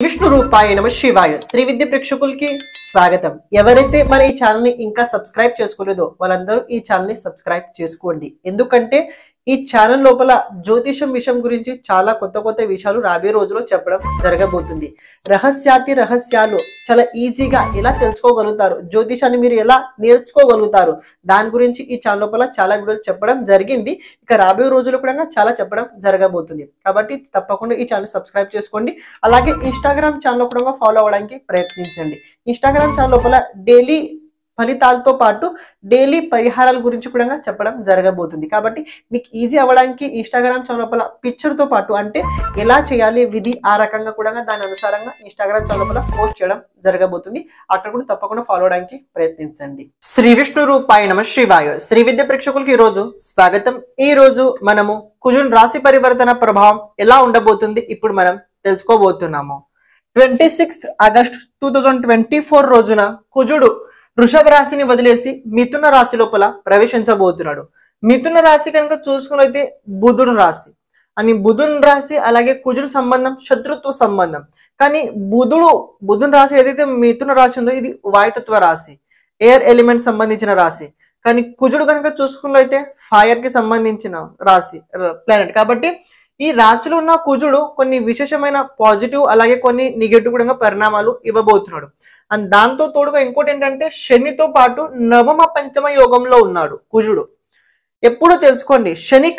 విష్ణు రూపాయ నమ శివాయ శ్రీ విద్య ప్రేక్షకులకి స్వాగతం. ఎవరైతే మన ఈ ఛానల్ ని ఇంకా సబ్స్క్రైబ్ చేసుకోలేదో వాళ్ళందరూ ఈ ఛానల్ ని సబ్స్క్రైబ్ చేసుకోండి. ఎందుకంటే ఈ ఛానల్ లోపల జ్యోతిషం విషయం గురించి చాలా కొత్త విషయాలు రాబోయే రోజుల్లో చెప్పడం జరగబోతుంది. రహస్యాలు చాలా ఈజీగా ఎలా తెలుసుకోగలుగుతారు, జ్యోతిషాన్ని మీరు ఎలా నేర్చుకోగలుగుతారు, దాని గురించి ఈ ఛానల్ లోపల చాలా వీడియోలు చెప్పడం జరిగింది. ఇక రాబోయే రోజుల్లో కూడా చాలా చెప్పడం జరగబోతుంది. కాబట్టి తప్పకుండా ఈ ఛానల్ సబ్స్క్రైబ్ చేసుకోండి. అలాగే ఇన్స్టాగ్రామ్ ఛానల్ కూడా ఫాలో అవ్వడానికి ప్రయత్నించండి. ఇన్స్టాగ్రామ్ ఛానల్ లోపల డైలీ ఫలితాలతో పాటు డైలీ పరిహారాల గురించి కూడా చెప్పడం జరగబోతుంది. కాబట్టి మీకు ఈజీ అవ్వడానికి ఇన్స్టాగ్రామ్ ఛానల్ లోపల పిక్చర్ తో పాటు అంటే ఎలా చేయాలి విధి ఆ రకంగా కూడా దాని అనుసారంగా ఇన్స్టాగ్రామ్ ఛానల్ లోపల పోస్ట్ చేయడం జరగబోతుంది. అక్కడ కూడా తప్పకుండా ఫాలో అవడానికి ప్రయత్నించండి. శ్రీ విష్ణు రూపాయ నమ శివాయ శ్రీ విద్య ప్రేక్షకులకి ఈ రోజు స్వాగతం. ఈ రోజు మనము కుజుని రాశి పరివర్తన ప్రభావం ఎలా ఉండబోతుంది ఇప్పుడు మనం తెలుసుకోబోతున్నాము. 26 ఆగస్టు 2024 రోజున కుజుడు వృషభ రాశిని వదిలేసి మిథున రాశి లోపల ప్రవేశించబోతున్నాడు. మిథున రాశి కనుక చూసుకున్నైతే బుధుడు రాశి అని బుధుని రాశి అలాగే కుజుడు సంబంధం శత్రుత్వ సంబంధం. కానీ బుధుని రాశి ఏదైతే మిథున రాశి ఉందో ఇది వాయుతత్వ రాశి, ఎయిర్ ఎలిమెంట్ సంబంధించిన రాశి. కానీ కుజుడు కనుక చూసుకున్నైతే ఫైర్ కి సంబంధించిన రాశి ప్లానెట్. కాబట్టి ఈ రాశిలో ఉన్న కుజుడు కొన్ని విశేషమైన పాజిటివ్ అలాగే కొన్ని నెగటివ్ కూడా పరిణామాలు ఇవ్వబోతున్నాడు. అండ్ దాంతో తోడుగా ఇంకోటి ఏంటంటే శనితో పాటు నవమ పంచమ యోగంలో ఉన్నాడు కుజుడు. ఎప్పుడు తెలుసుకోండి, శని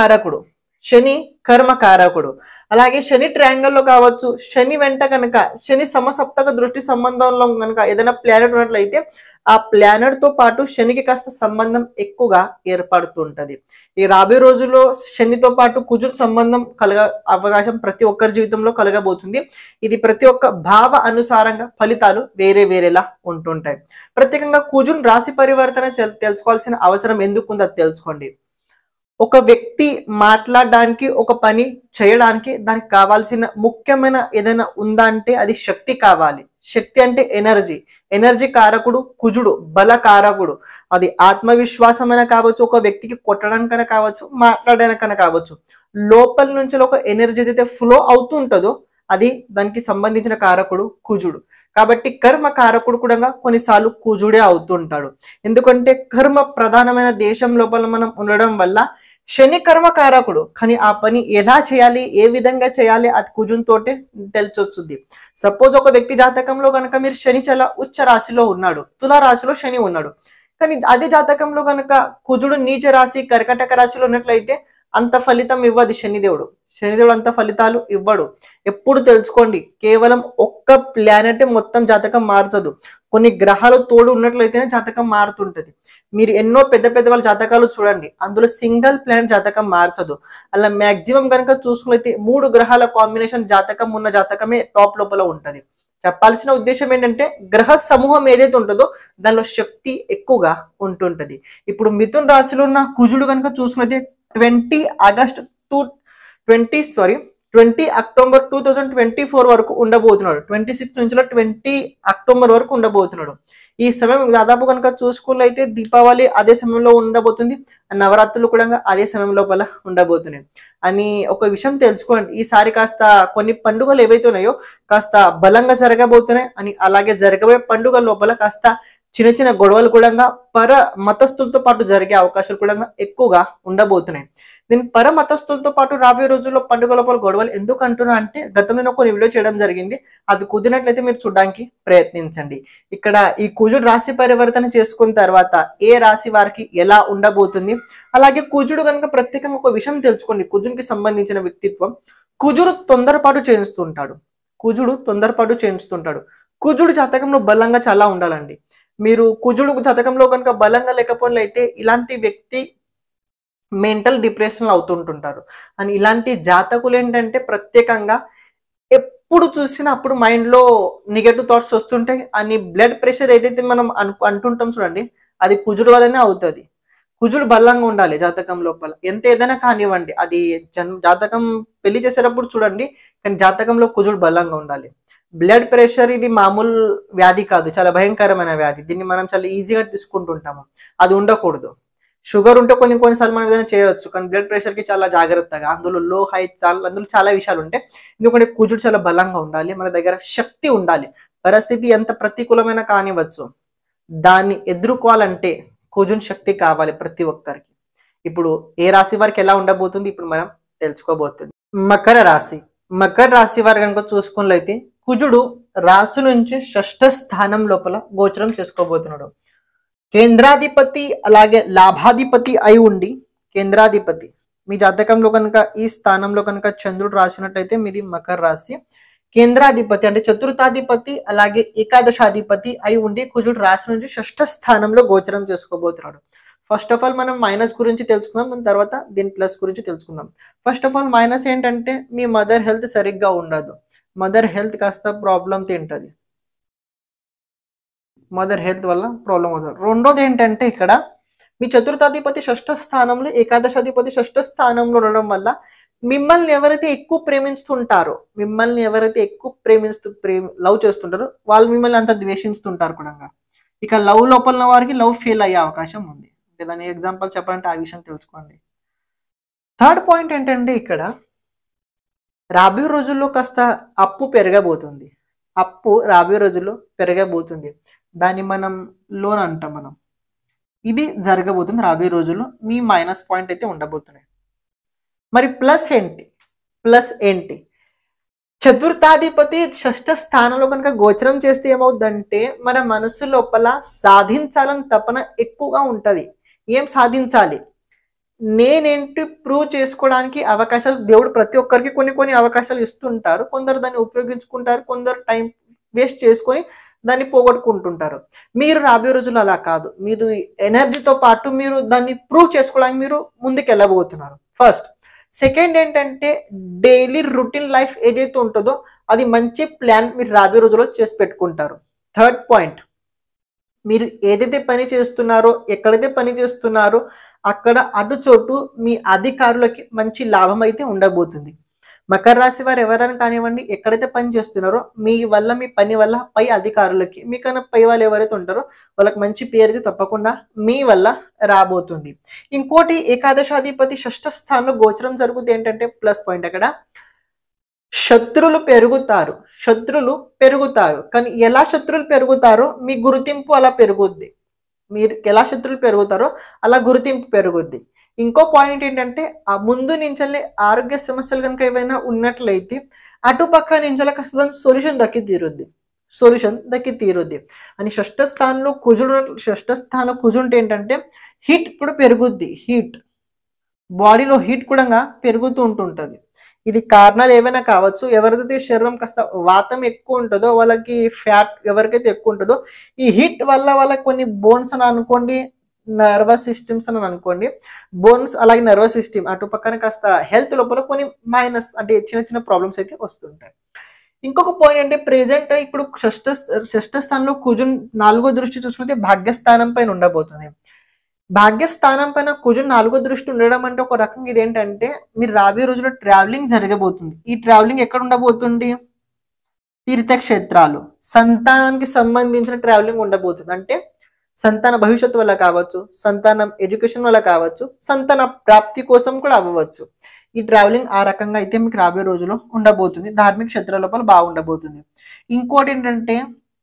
కర్మకారకుడు. అలాగే శని ట్రయాంగిల్లో కావచ్చు, శని వెంట కనుక శని సమసప్తక దృష్టి సంబంధంలో కనుక ఏదైనా ప్లానెట్ ఉన్నట్లయితే ఆ ప్లానెట్ తో పాటు శనికి కాస్త సంబంధం ఎక్కువగా ఏర్పడుతుంటది. ఈ రాబోయే రోజుల్లో శనితో పాటు కుజుడు సంబంధం అవకాశం ప్రతి ఒక్కరి జీవితంలో కలగబోతుంది. ఇది ప్రతి ఒక్క భావ అనుసారంగా ఫలితాలు వేరేలా ఉంటుంటాయి. ప్రత్యేకంగా కుజుడు రాశి పరివర్తన తెలుసుకోవాల్సిన అవసరం ఎందుకుందో తెలుసుకోండి. ఒక వ్యక్తి మాట్లాడడానికి, ఒక పని చేయడానికి దానికి కావాల్సిన ముఖ్యమైన ఏదైనా ఉందా అంటే అది శక్తి కావాలి. శక్తి అంటే ఎనర్జీ కారకుడు కుజుడు, బల కారకుడు. అది ఆత్మవిశ్వాసమైనా కావచ్చు, ఒక వ్యక్తికి కొట్టడానికైనా కావచ్చు, మాట్లాడడానికైనా కావచ్చు. లోపల నుంచి ఒక ఎనర్జీ ఏదైతే ఫ్లో అవుతూ ఉంటుందో అది దానికి సంబంధించిన కారకుడు కుజుడు. కాబట్టి కర్మ కారకుడు కూడా కొన్నిసార్లు కుజుడే అవుతుంటాడు. ఎందుకంటే కర్మ ప్రధానమైన దేశం లోపల మనం ఉండడం వల్ల శని కర్మ కారకుడు. కానీ ఆ పని ఎలా చేయాలి, ఏ విధంగా చేయాలి అది కుజునితోటే తెలిసొచ్చుద్ది. సపోజ్ ఒక వ్యక్తి జాతకంలో కనుక మీరు శని చాలా ఉచ్చ రాశిలో ఉన్నాడు, తులా రాశిలో శని ఉన్నాడు. కానీ అదే జాతకంలో కనుక కుజుడు నీచ రాశి కర్కటక రాశిలో ఉన్నట్లయితే అంత ఫలితం ఇవ్వదు శనిదేవుడు అంత ఫలితాలు ఇవ్వడు. ఎప్పుడు తెలుసుకోండి, కేవలం ఒక్క ప్లానెట్ మొత్తం జాతకం మార్చదు. కొన్ని గ్రహాలు తోడు ఉన్నట్లయితేనే జాతకం మారుతుంటది. మీరు ఎన్నో పెద్ద వాళ్ళ జాతకాలు చూడండి, అందులో సింగిల్ ప్లానెట్ జాతకం మార్చదు. అలా మాక్సిమం కనుక చూసుకున్నైతే 3 గ్రహాల కాంబినేషన్ జాతకం ఉన్న జాతకమే టాప్ లోపల ఉంటది. చెప్పాల్సిన ఉద్దేశం ఏంటంటే గ్రహ సమూహం ఏదైతే ఉంటుందో దానిలో శక్తి ఎక్కువగా ఉంటుంటది. ఇప్పుడు మిథున రాశిలో ఉన్న కుజుడు కనుక చూసుకున్నైతే 20 అక్టోబర్ 2024 వరకు ఉండబోతున్నాడు. 26 నుంచి 20 అక్టోబర్ వరకు ఉండబోతున్నాడు. ఈ సమయం దాదాపు కనుక చూసుకున్నట్లయితే దీపావళి అదే సమయంలో ఉండబోతుంది, నవరాత్రులు కూడా అదే సమయం లోపల ఉండబోతున్నాయి అని ఒక విషయం తెలుసుకోండి. ఈసారి కాస్త కొన్ని పండుగలు ఏవైతే ఉన్నాయో కాస్త బలంగా జరగబోతున్నాయి అని, అలాగే జరగబోయే పండుగల లోపల కాస్త చిన్న గొడవలు కూడా పర మతస్థులతో పాటు జరిగే అవకాశాలు కూడా ఎక్కువగా ఉండబోతున్నాయి. దీని పర మతస్థులతో పాటు రాబోయే రోజుల్లో పండుగ లోపల గొడవలు ఎందుకు అంటున్నా అంటే గతంలో కొన్ని వీడియో చేయడం జరిగింది, అది కుదిరినట్లయితే మీరు చూడడానికి ప్రయత్నించండి. ఇక్కడ ఈ కుజుడు రాశి పరివర్తన చేసుకున్న తర్వాత ఏ రాశి వారికి ఎలా ఉండబోతుంది, అలాగే కుజుడు కనుక ప్రత్యేకంగా ఒక విషయం తెలుసుకోండి. కుజుడికి సంబంధించిన వ్యక్తిత్వం, కుజుడు తొందరపాటు చేస్తుంటాడు. కుజుడు జాతకంలో బలంగా చాలా ఉండాలండి. మీరు కుజుడు జాతకంలో కనుక బలంగా లేకపోయినట్లయితే ఇలాంటి వ్యక్తి మెంటల్ డిప్రెషన్ అవుతుంటుంటారు. అని ఇలాంటి జాతకులు ఏంటంటే ప్రత్యేకంగా ఎప్పుడు చూసినా అప్పుడు మైండ్ లో నెగటివ్ థాట్స్ వస్తుంటాయి. అని బ్లడ్ ప్రెషర్ ఏదైతే మనం అంటుంటాం చూడండి, అది కుజుడు వల్లనే అవుతుంది. కుజుడు బలంగా ఉండాలి జాతకం లోపల. ఎంత ఏదైనా కానివ్వండి, అది జాతకం పెళ్లి చేసేటప్పుడు చూడండి, కానీ జాతకంలో కుజుడు బలంగా ఉండాలి. బ్లడ్ ప్రెషర్ ఇది మామూలు వ్యాధి కాదు, చాలా భయంకరమైన వ్యాధి. దీన్ని మనం చాలా ఈజీగా తీసుకుంటుంటాము, అది ఉండకూడదు. షుగర్ ఉంటే కొన్నిసార్లు మనం ఏదైనా చేయవచ్చు, కానీ బ్లడ్ ప్రెషర్ కి చాలా జాగ్రత్తగా, అందులో లో హై అందులో చాలా విషయాలు ఉంటాయి. ఎందుకంటే కుజుడు చాలా బలంగా ఉండాలి, మన దగ్గర శక్తి ఉండాలి. పరిస్థితి ఎంత ప్రతికూలమైన కానివచ్చు, దాన్ని ఎదుర్కోవాలంటే కుజుని శక్తి కావాలి ప్రతి ఒక్కరికి. ఇప్పుడు ఏ రాశి వారికి ఎలా ఉండబోతుంది ఇప్పుడు మనం తెలుసుకోబోతుంది. మకర రాశి. మకర రాశి వారు కనుక చూసుకున్నట్లయితే కుజుడు రాశి నుంచి 6వ స్థానం లోపల గోచరం చేసుకోబోతున్నాడు. కేంద్రాధిపతి అలాగే లాభాధిపతి అయి ఉండి, కేంద్రాధిపతి మీ జాతకంలో కనుక ఈ స్థానంలో కనుక చంద్రుడు రాసినట్టయితే మీది మకర రాశి. కేంద్రాధిపతి అంటే చతుర్థాధిపతి అలాగే ఏకాదశాధిపతి అయి ఉండి కుజుడు రాశి నుంచి 6వ స్థానంలో గోచరం చేసుకోబోతున్నాడు. ఫస్ట్ ఆఫ్ ఆల్ మనం మైనస్ గురించి తెలుసుకుందాం, దాని తర్వాత దీని ప్లస్ గురించి తెలుసుకుందాం. ఫస్ట్ ఆఫ్ ఆల్ మైనస్ ఏంటంటే మీ మదర్ హెల్త్ సరిగ్గా ఉండదు, మదర్ హెల్త్ కాస్త ప్రాబ్లం తింటది, మదర్ హెల్త్ వల్ల ప్రాబ్లం అవుతుంది. రెండోది ఏంటంటే ఇక్కడ మీ చతుర్థాధిపతి 6వ స్థానంలో, ఏకాదశాధిపతి 6వ స్థానంలో ఉండడం వల్ల మిమ్మల్ని ఎవరైతే ఎక్కువ ప్రేమిస్తుంటారో, మిమ్మల్ని ఎవరైతే ఎక్కువ లవ్ చేస్తుంటారో వాళ్ళు మిమ్మల్ని అంత ద్వేషిస్తుంటారు కూడా. ఇక లవ్ లోపల వారికి లవ్ ఫెయిల్ అయ్యే అవకాశం ఉంది. దాని ఎగ్జాంపుల్ చెప్పాలంటే ఆ విషయం తెలుసుకోండి. థర్డ్ పాయింట్ ఏంటంటే ఇక్కడ రాబోయే రోజుల్లో కాస్త అప్పు పెరగబోతుంది, అప్పు రాబోయే రోజుల్లో పెరగబోతుంది. దాన్ని మనం లోన్ అంటాం మనం. ఇది జరగబోతుంది రాబోయే రోజుల్లో. మీ మైనస్ పాయింట్ అయితే ఉండబోతున్నాయి. మరి ప్లస్ ఏంటి? ప్లస్ ఏంటి? చతుర్థాధిపతి 6వ స్థానంలో కనుక గోచరం చేస్తే ఏమవుతుందంటే మన మనసు లోపల సాధించాలని తపన ఎక్కువగా ఉంటది. ఏం సాధించాలి, నేనేంటి ప్రూవ్ చేసుకోవడానికి అవకాశాలు దేవుడు ప్రతి ఒక్కరికి కొన్ని అవకాశాలు ఇస్తుంటారు. కొందరు దాన్ని ఉపయోగించుకుంటారు, కొందరు టైం వేస్ట్ చేసుకొని దాన్ని పోగొట్టుకుంటుంటారు. మీరు రాబోయే రోజులు అలా కాదు, మీరు ఎనర్జీతో పాటు మీరు దాన్ని ప్రూవ్ చేసుకోవడానికి మీరు ముందుకు వెళ్ళబోతున్నారు. ఫస్ట్. సెకండ్ ఏంటంటే డైలీ రొటీన్ లైఫ్ ఏదైతే ఉంటుందో అది మంచి ప్లాన్ మీరు రాబోయే రోజుల్లో చేసి పెట్టుకుంటారు. థర్డ్ పాయింట్, మీరు ఏదైతే పని చేస్తున్నారో, ఎక్కడైతే పని చేస్తున్నారో అక్కడ అటు చోటు మీ అధికారులకి మంచి లాభం అయితే ఉండబోతుంది. మకర రాశి వారు ఎవరైనా కానివ్వండి, ఎక్కడైతే పని చేస్తున్నారో మీ వల్ల, మీ పని వల్ల పై అధికారులకి, మీకన్నా పై వాళ్ళు ఎవరైతే ఉంటారో వాళ్ళకి మంచి పేరు అయితే తప్పకుండా మీ వల్ల రాబోతుంది. ఇంకోటి, ఏకాదశాధిపతి 6వ స్థానంలో గోచరం జరుగుతుంది ఏంటంటే ప్లస్ పాయింట్. అక్కడ శత్రువులు పెరుగుతారు, శత్రువులు పెరుగుతారు. కానీ ఎలా శత్రువులు పెరుగుతారో మీ గుర్తింపు అలా పెరుగుద్ది. మీరు ఎలా శత్రువులు పెరుగుతారో అలా గుర్తింపు పెరుగుద్ది. ఇంకో పాయింట్ ఏంటంటే ఆ ముందు నుంచి ఆరోగ్య సమస్యలు కనుక ఏవైనా ఉన్నట్లయితే అటుపక్క నుంచి కాస్త సొల్యూషన్ దక్కి తీరుద్ది అని 6వ స్థానంలో కుజుడు ఏంటంటే హీట్ ఇప్పుడు పెరుగుద్ది. హీట్ బాడీలో హీట్ కూడా పెరుగుతూ ఉంటుంటది. ఇది కారణాలు ఏవైనా కావచ్చు. ఎవరిదైతే శరీరం కాస్త వాతం ఎక్కువ ఉంటుందో వాళ్ళకి, ఫ్యాట్ ఎవరికైతే ఎక్కువ ఉంటుందో ఈ హీట్ వల్ల వాళ్ళకి కొన్ని బోన్స్ అని అనుకోండి, నర్వస్ సిస్టమ్స్ అని అనుకోండి, బోన్స్ అలాగే నర్వస్ సిస్టమ్ అటు పక్కన కాస్త హెల్త్ లోపల కొన్ని మైనస్ అంటే చిన్న ప్రాబ్లమ్స్ అయితే వస్తుంటాయి. ఇంకొక పాయింట్ అంటే ప్రెజెంట్ ఇప్పుడు 6వ స్థానంలో కుజుడు 4వ దృష్టి చూసుకుంటే భాగ్యస్థానం పైన ఉండబోతుంది. భాగ్యస్థానం పైన కుజుడు 4వ దృష్టి ఉండడం అంటే ఒక రకంగా ఇదేంటంటే మీరు రాబోయే రోజుల్లో ట్రావెలింగ్ జరగబోతుంది. ఈ ట్రావెలింగ్ ఎక్కడ ఉండబోతుంది? తీర్థక్షేత్రాలు, సంతానానికి సంబంధించిన ట్రావెలింగ్ ఉండబోతుంది. అంటే సంతాన భవిష్యత్తు వల్ల కావచ్చు, సంతానం ఎడ్యుకేషన్ వల్ల కావచ్చు, సంతాన ప్రాప్తి కోసం కూడా అవ్వవచ్చు. ఈ ట్రావెలింగ్ ఆ రకంగా అయితే మీకు రాబోయే రోజుల్లో ఉండబోతుంది. ధార్మిక క్షేత్రాల లోపల బాగుండబోతుంది. ఇంకోటి ఏంటంటే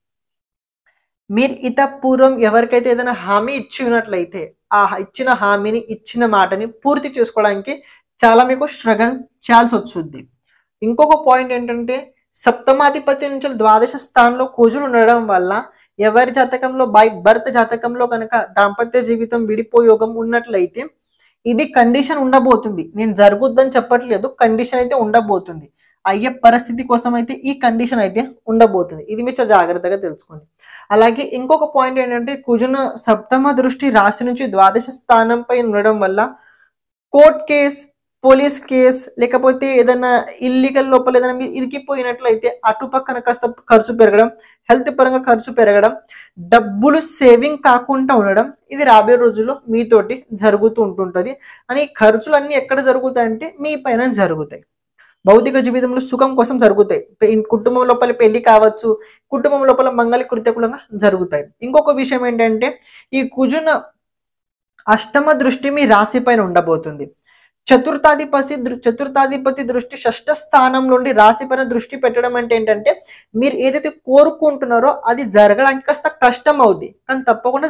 మీరు పూర్వం ఎవరికైతే ఏదైనా హామీ ఇచ్చి ఉన్నట్లయితే ఆ ఇచ్చిన హామీని, ఇచ్చిన మాటని పూర్తి చేసుకోవడానికి చాలా మీకు స్ట్రగల్ చేయాల్సి వస్తుంది. ఇంకొక పాయింట్ ఏంటంటే సప్తమాధిపతి నుంచి 12వ స్థానంలో కుజుడు ఉండడం వల్ల ఎవరి జాతకంలో బై బర్త్ జాతకంలో కనుక దాంపత్య జీవితం విడిపోయే యోగం ఉన్నట్లయితే ఇది కండిషన్ ఉండబోతుంది. నేను జరుగుద్దని చెప్పట్లేదు, కండిషన్ అయితే ఉండబోతుంది. అయ్యే పరిస్థితి కోసం అయితే ఈ కండిషన్ అయితే ఉండబోతుంది. ఇది మీరు జాగ్రత్తగా తెలుసుకోండి. అలాగే ఇంకొక పాయింట్ ఏంటంటే కుజుడు 7వ దృష్టి రాశి నుంచి 12వ స్థానం పై ఉండడం వల్ల కోర్ట్ కేస్, పోలీస్ కేస్, లేకపోతే ఏదైనా ఇల్లీగల్ లోపల ఏదైనా మీరు ఇరికిపోయినట్లయితే అటు పక్కన కాస్త ఖర్చు పెరగడం, హెల్త్ పరంగా ఖర్చు పెరగడం, డబ్బులు సేవింగ్ కాకుండా ఉండడం, ఇది రాబోయే రోజుల్లో మీతోటి జరుగుతూ ఉంటుంటది. అని ఖర్చులన్నీ ఎక్కడ జరుగుతాయంటే మీ పైన జరుగుతాయి. భౌతిక జీవితంలో సుఖం కోసం జరుగుతాయి. కుటుంబం లోపల పెళ్లి కావచ్చు, కుటుంబం లోపల మంగళ కృత్యకులంగా జరుగుతాయి. ఇంకొక విషయం ఏంటంటే ఈ కుజున అష్టమ దృష్టి మీ రాశి పైన ఉండబోతుంది. చతుర్థాధిపతి దృష్టి షష్ఠ స్థానం నుండి రాశి పైన దృష్టి పెట్టడం అంటే ఏంటంటే, మీరు ఏదైతే కోరుకుంటున్నారో అది జరగడానికి కాస్త కష్టం అవుద్ది, కానీ తప్పకుండా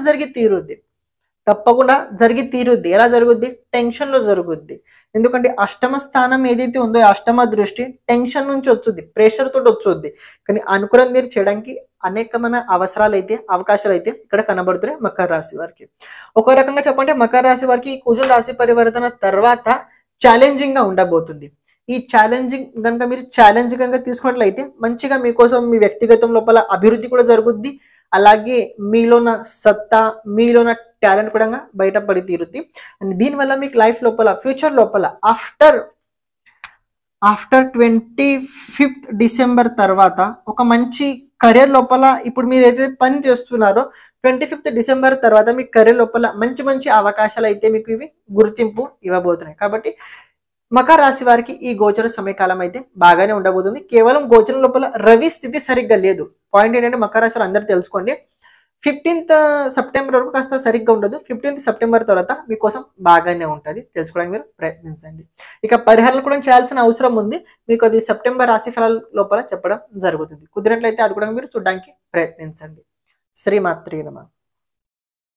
జరిగి తీరుద్ది. ఎలా జరుగుద్ది? టెన్షన్ లో జరుగుద్ది. ఎందుకంటే అష్టమ స్థానం ఏదైతే ఉందో అష్టమ దృష్టి టెన్షన్ నుంచి వచ్చుద్ది, ప్రెషర్ తోటి వచ్చుద్ది. కానీ అనుకున్నది మీరు చేయడానికి అనేకమైన అవకాశాలు అయితే ఇక్కడ కనబడుతున్నాయి మకర రాశి వారికి. ఒక రకంగా చెప్పంటే మకర రాశి వారికి ఈ కుజుల రాశి పరివర్తన తర్వాత ఛాలెంజింగ్ గా ఉండబోతుంది. ఈ ఛాలెంజింగ్ కనుక మీరు ఛాలెంజ్ కనుక తీసుకున్నట్లయితే మంచిగా మీకోసం మీ వ్యక్తిగతం లోపల అభివృద్ధి కూడా జరుగుద్ది. అలాగే మీలోన సత్తా, మీలోన టాలెంట్ కూడా బయటపడి తీరుద్ది. అండ్ దీనివల్ల మీకు లైఫ్ లోపల ఫ్యూచర్ లోపల ఆఫ్టర్ 25th డిసెంబర్ తర్వాత ఒక మంచి కెరీర్ లోపల, ఇప్పుడు మీరు ఏదైతే పని చేస్తున్నారో 25th డిసెంబర్ తర్వాత మీ కెరీర్ లోపల మంచి అవకాశాలు అయితే మీకు ఇవి గుర్తింపు ఇవ్వబోతున్నాయి. కాబట్టి మకర రాశి వారికి ఈ గోచర సమయకాలం అయితే బాగానే ఉండబోతుంది. కేవలం గోచరం లోపల రవి స్థితి సరిగ్గా లేదు. పాయింట్ ఏంటంటే మకర రాశి వారు అందరూ తెలుసుకోండి, 15th సెప్టెంబర్ వరకు కాస్త సరిగ్గా ఉండదు. 15th సెప్టెంబర్ తర్వాత మీకోసం బాగానే ఉంటుంది, తెలుసుకోవడానికి మీరు ప్రయత్నించండి. ఇక పరిహారాలు కూడా చేయాల్సిన అవసరం ఉంది. మీకు అది సెప్టెంబర్ రాశి ఫలాల లోపల చెప్పడం జరుగుతుంది. కుదిరినట్లయితే అది కూడా మీరు చూడడానికి ప్రయత్నించండి. శ్రీమాత్రే నమః.